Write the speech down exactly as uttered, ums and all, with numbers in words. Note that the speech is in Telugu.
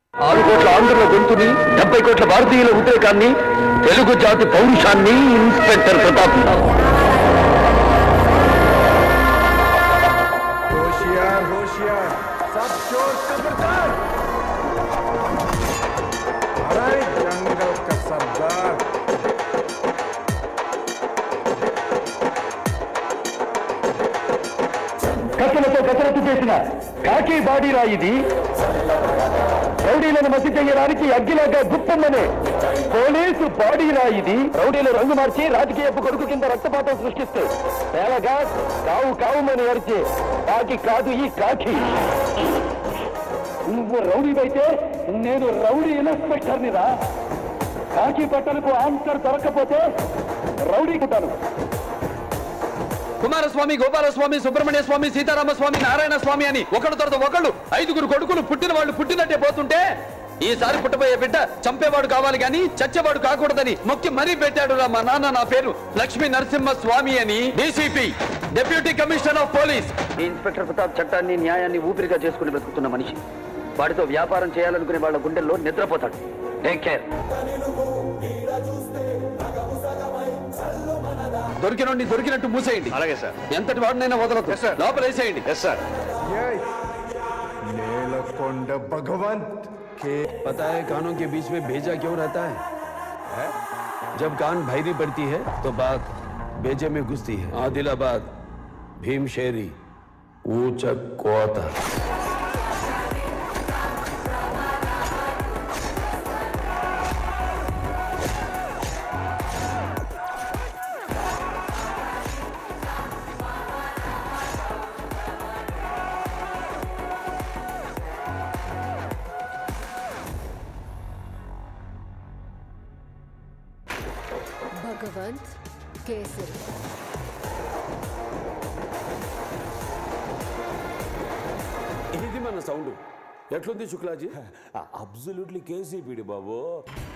ఆరు కోట్ల ఆంధ్రుల గొంతుని డెబ్బై కోట్ల భారతీయుల ఉద్రేకాన్ని తెలుగు జాతి పౌరుషాన్ని ఇన్స్పెక్టర్ ప్రతాప్ కథలతో కసరత్తు చేసిన కాకి బాడీరా ఇది. రౌడీలను మధ్య చేయడానికి అగ్గిలాగా గుప్పమ్మనే పోలీసు బాడీరా ఇది. రౌడీలు రంగు మార్చి రాజకీయపు కొడుకు కింద రక్తపాతం సృష్టిస్తే తేలగా కావు కావుమని అరిచే కాకి కాదు ఈ కాకి. నువ్వు రౌడీవైతే నేను రౌడీ ఇన్స్పెక్టర్ని రా. కాకి బట్టలకు ఆన్సర్ దొరక్కపోతే రౌడీ కుట్టాను. కుమారస్వామి, గోపాలస్వామి, సుబ్రహ్మణ్య స్వామి, సీతారామస్వామి, నారాయణ స్వామి అని ఒకడు తర్వాత ఒకళ్ళు ఐదుగురు కొడుకులు పుట్టిన వాళ్ళు పుట్టినట్టే పోతుంటే ఈసారి పుట్టబోయే బిడ్డ చంపేవాడు కావాలి గాని చచ్చేవాడు కాకూడదని మొక్కి మరీ పెట్టాడు రా మా నాన్న. నా పేరు లక్ష్మీ నరసింహ స్వామి అని, DCP, deputy commissioner of police. Inspector Pratap చట్టాన్ని న్యాయాన్ని ఊపిరిగా చేసుకుని బతుకుతున్న మనిషి. వాడితో వ్యాపారం చేయాలనుకునే వాళ్ళ గుండెల్లో నిద్రపోతాడు. Take care. దొరికినండి దొరికినట్టు మూసేయండి. అలాగే సార్. ఎంతటి వాడినైనా వదలదు సార్. లోపల వేసేయండి. Yes sir. नेलकोंडा भगवंत के पता है कानों के बीच में भेजा क्यों रहता है? है? जब कान भारी पड़ती है तो बात भेजे में घुसती है. आदिलाबाद, भीमशेरी, ऊंचक कोता. భగవంత్ కేసరి. ఇది మన సౌండ్ ఎట్లుంది శుక్లాజీ? అబ్సల్యూట్లీ కేసీపీడి బాబు.